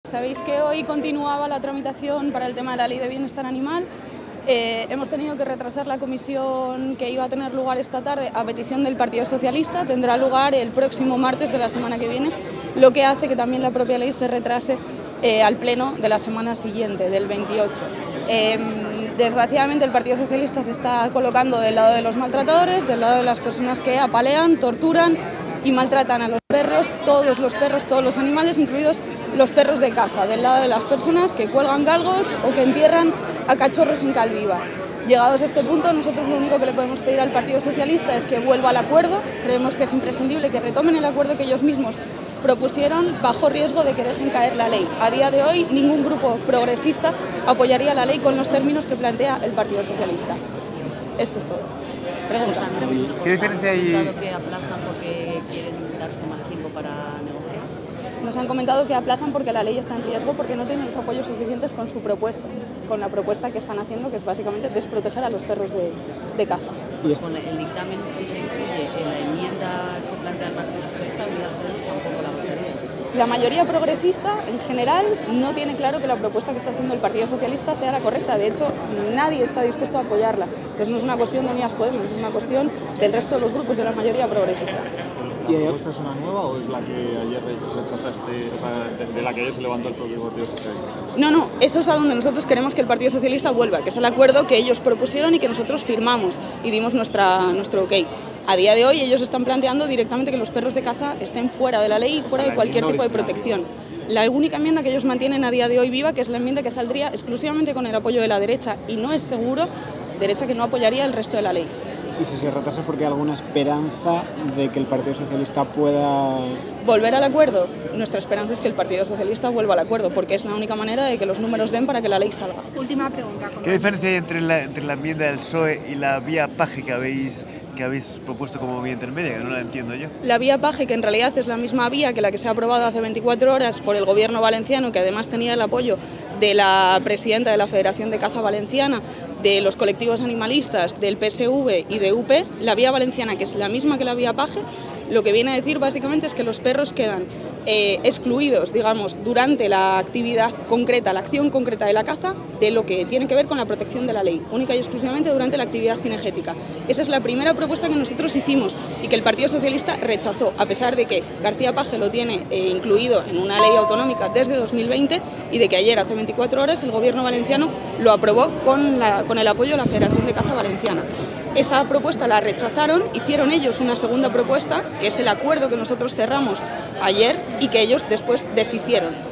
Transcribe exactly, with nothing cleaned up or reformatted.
Sabéis que hoy continuaba la tramitación para el tema de la Ley de Bienestar Animal. Eh, hemos tenido que retrasar la comisión que iba a tener lugar esta tarde a petición del Partido Socialista. Tendrá lugar el próximo martes de la semana que viene, lo que hace que también la propia ley se retrase eh, al pleno de la semana siguiente, del veintiocho. Eh, desgraciadamente el Partido Socialista se está colocando del lado de los maltratadores, del lado de las personas que apalean, torturan y maltratan a los perros, todos los perros, todos los animales, incluidos los perros de caza, del lado de las personas que cuelgan galgos o que entierran a cachorros en cal viva. Llegados a este punto, nosotros lo único que le podemos pedir al Partido Socialista es que vuelva al acuerdo. Creemos que es imprescindible que retomen el acuerdo que ellos mismos propusieron bajo riesgo de que dejen caer la ley. A día de hoy, ningún grupo progresista apoyaría la ley con los términos que plantea el Partido Socialista. Esto es todo. Preguntas. ¿Qué diferencia hay? Claro que aplazan porque quieren darse más tiempo para negociar. Nos han comentado que aplazan porque la ley está en riesgo, porque no tienen los apoyos suficientes con su propuesta, con la propuesta que están haciendo, que es básicamente desproteger a los perros de, de caza. Y con el dictamen, si se incluye en la enmienda que plantea el Partido Socialista, Unidas Podemos tampoco la votaría. La mayoría progresista, en general, no tiene claro que la propuesta que está haciendo el Partido Socialista sea la correcta. De hecho, nadie está dispuesto a apoyarla. Entonces no es una cuestión de Unidas Podemos, es una cuestión del resto de los grupos de la mayoría progresista. ¿La propuesta es una nueva o es la que ayer rechazaste, o sea, de, de la que ayer se levantó el propio Partido Socialista? No, no, eso es a donde nosotros queremos que el Partido Socialista vuelva, que es el acuerdo que ellos propusieron y que nosotros firmamos y dimos nuestra, nuestro ok. A día de hoy ellos están planteando directamente que los perros de caza estén fuera de la ley y fuera de cualquier tipo de protección. La única enmienda que ellos mantienen a día de hoy viva, que es la enmienda que saldría exclusivamente con el apoyo de la derecha, y no es seguro, derecha que no apoyaría el resto de la ley. ¿Y si se retrasa porque hay alguna esperanza de que el Partido Socialista pueda volver al acuerdo? Nuestra esperanza es que el Partido Socialista vuelva al acuerdo, porque es la única manera de que los números den para que la ley salga. Última pregunta. ¿Qué diferencia hay entre la, entre la enmienda del P S O E y la vía PAGE que habéis, que habéis propuesto como vía intermedia? Que no la entiendo yo. La vía PAGE, que en realidad es la misma vía que la que se ha aprobado hace veinticuatro horas por el gobierno valenciano, que además tenía el apoyo de la presidenta de la Federación de Caza Valenciana, de los colectivos animalistas, del P S V y de U P, la vía valenciana, que es la misma que la vía PAGE, lo que viene a decir básicamente es que los perros quedan eh, excluidos, digamos, durante la actividad concreta, la acción concreta de la caza, de lo que tiene que ver con la protección de la ley, única y exclusivamente durante la actividad cinegética. Esa es la primera propuesta que nosotros hicimos y que el Partido Socialista rechazó, a pesar de que García Paje lo tiene eh, incluido en una ley autonómica desde dos mil veinte y de que ayer, hace veinticuatro horas, el gobierno valenciano lo aprobó con, la, con el apoyo de la Federación de Caza Valenciana. Esa propuesta la rechazaron, hicieron ellos una segunda propuesta, que es el acuerdo que nosotros cerramos ayer y que ellos después deshicieron.